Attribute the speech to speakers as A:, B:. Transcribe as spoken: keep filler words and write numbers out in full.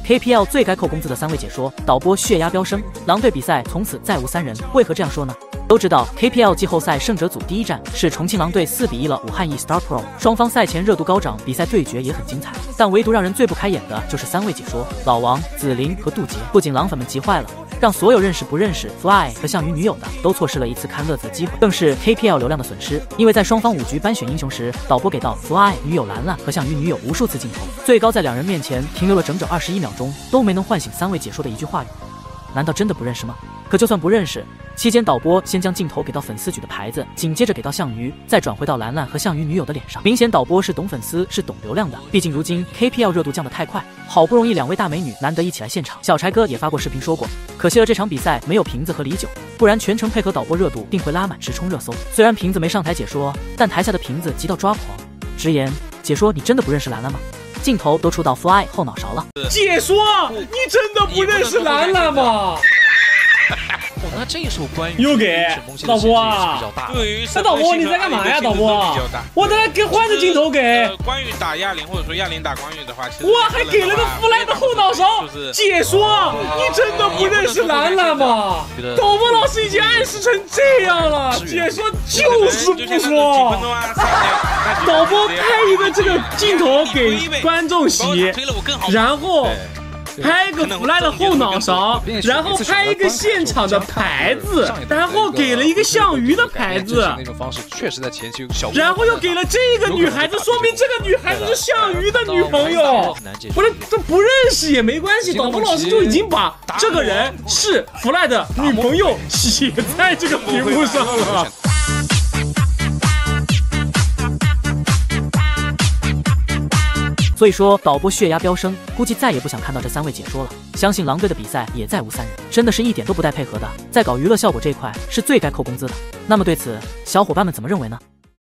A: K P L 最该扣工资的三位解说，导播血压飙升，狼队比赛从此再无三人。为何这样说呢？ 都知道 K P L 季后赛胜者组第一战是重庆狼队四比一了武汉 E-Star Pro， 双方赛前热度高涨，比赛对决也很精彩。但唯独让人最不开眼的就是三位解说老王、紫菱和杜杰，不仅狼粉们急坏了，让所有认识不认识 Fly 和项羽女友的都错失了一次看乐子的机会，更是 K P L 流量的损失。因为在双方五局单选英雄时，导播给到 Fly 女友兰兰和项羽女友无数次镜头，最高在两人面前停留了整整二十一秒钟，都没能唤醒三位解说的一句话语。难道真的不认识吗？ 可就算不认识，期间导播先将镜头给到粉丝举的牌子，紧接着给到项羽，再转回到兰兰和项羽女友的脸上。明显导播是懂粉丝，是懂流量的。毕竟如今 K P L 热度降得太快，好不容易两位大美女难得一起来现场。小柴哥也发过视频说过，可惜了这场比赛没有瓶子和李九，不然全程配合导播热度定会拉满直冲热搜。虽然瓶子没上台解说，但台下的瓶子急到抓狂，直言解说你真的不认识兰兰吗？ 镜头都出到 Fly 后脑勺了。
B: 解说，你真的不认识兰兰吗？
C: 哦，那这时候关羽
B: 又给导播啊！那导播你在干嘛呀？导播，我在给换着镜头给。
D: 关羽打亚林，或者说亚林打关羽的话，其实
B: 哇，还给了个弗莱的后脑勺。解说，你真的不认识兰兰吗？导播老师已经暗示成这样了，解说就是不说。导播拍一个这个镜头给观众席，然后。 拍个弗莱的后脑勺，然后拍一个现场的牌子，然后给了一个项羽的牌子，
C: 那种方式确实在前期有小，
B: 然后又给了这个女孩子，说明这个女孩子是项羽的女朋友。不是，这不认识也没关系，导播老师就已经把这个人是弗莱的女朋友写在这个屏幕上了。
A: 所以说，导播血压飙升，估计再也不想看到这三位解说了。相信狼队的比赛也再无三人，真的是一点都不带配合的，在搞娱乐效果这块是最该扣工资的。那么对此，小伙伴们怎么认为呢？